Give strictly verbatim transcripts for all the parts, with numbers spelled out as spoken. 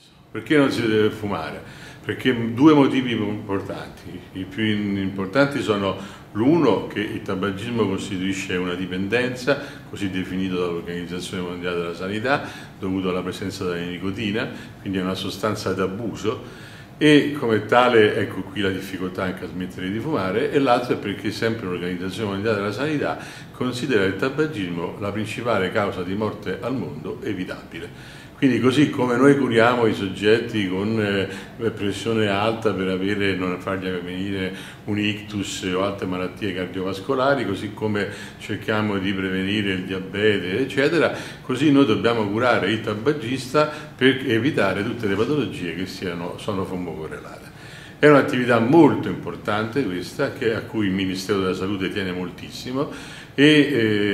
Perché non si deve fumare? Perché due motivi importanti. I più importanti sono l'uno, che il tabagismo costituisce una dipendenza, così definito dall'Organizzazione Mondiale della Sanità, dovuto alla presenza della nicotina, quindi è una sostanza d'abuso, e come tale ecco qui la difficoltà anche a smettere di fumare, e l'altro è perché sempre l'Organizzazione Mondiale della Sanità considera il tabagismo la principale causa di morte al mondo evitabile. Quindi così come noi curiamo i soggetti con eh, pressione alta per avere, non fargli venire un ictus o altre malattie cardiovascolari, così come cerchiamo di prevenire il diabete eccetera, così noi dobbiamo curare il tabagista per evitare tutte le patologie che siano, sono fumocorrelate. È un'attività molto importante questa, che, a cui il Ministero della Salute tiene moltissimo, e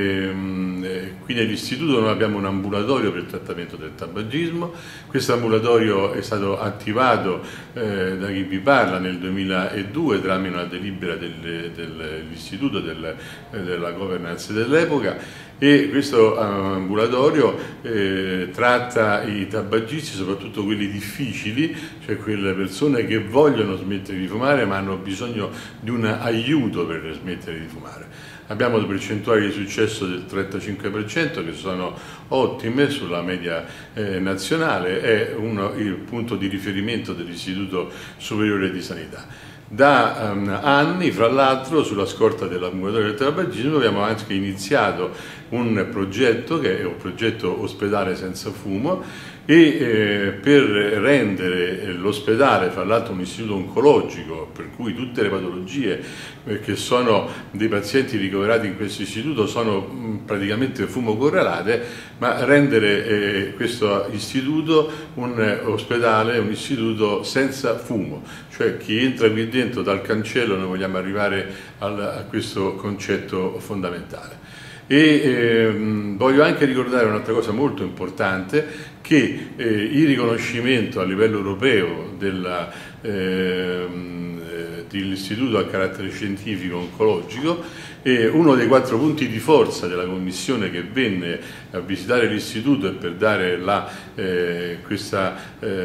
ehm, qui nell'istituto noi abbiamo un ambulatorio per il trattamento del tabagismo. Questo ambulatorio è stato attivato eh, da chi vi parla nel duemiladue tramite una delibera del, dell'istituto del, della governance dell'epoca, e questo ambulatorio eh, tratta i tabagisti, soprattutto quelli difficili, cioè quelle persone che vogliono smettere di fumare ma hanno bisogno di un aiuto per smettere di fumare. Abbiamo delle percentuali di successo del trentacinque per cento che sono ottime sulla media eh, nazionale, è uno, il punto di riferimento dell'Istituto Superiore di Sanità. Da um, anni, fra l'altro, sulla scorta dell'ambulatorio del tabagismo abbiamo anche iniziato un progetto che è un progetto ospedale senza fumo, e eh, per rendere l'ospedale, fra l'altro un istituto oncologico, per cui tutte le patologie eh, che sono dei pazienti ricoverati in questo istituto sono mh, praticamente fumocorrelate, ma rendere eh, questo istituto un eh, ospedale, un istituto senza fumo, cioè chi entra qui dentro dal cancello, noi vogliamo arrivare al, a questo concetto fondamentale. E ehm, voglio anche ricordare un'altra cosa molto importante, che eh, il riconoscimento a livello europeo della, ehm, dell'istituto a carattere scientifico oncologico è uno dei quattro punti di forza della commissione che venne a visitare l'istituto, e per dare la, eh, questo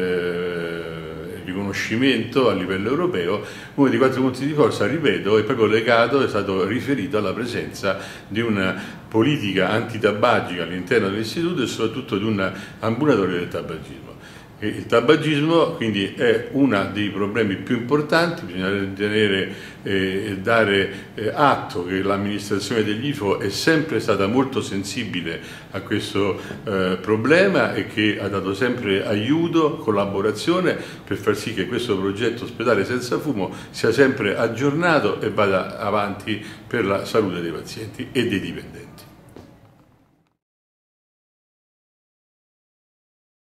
eh, riconoscimento a livello europeo, uno dei quattro punti di forza, ripeto, è proprio legato, è stato riferito alla presenza di una politica antitabagica all'interno dell'istituto e soprattutto di un ambulatorio del tabagismo. E il tabagismo quindi è uno dei problemi più importanti, bisogna tenere e eh, dare eh, atto che l'amministrazione degli I F O è sempre stata molto sensibile a questo eh, problema, e che ha dato sempre aiuto, collaborazione per far sì che questo progetto ospedale senza fumo sia sempre aggiornato e vada avanti per la salute dei pazienti e dei dipendenti.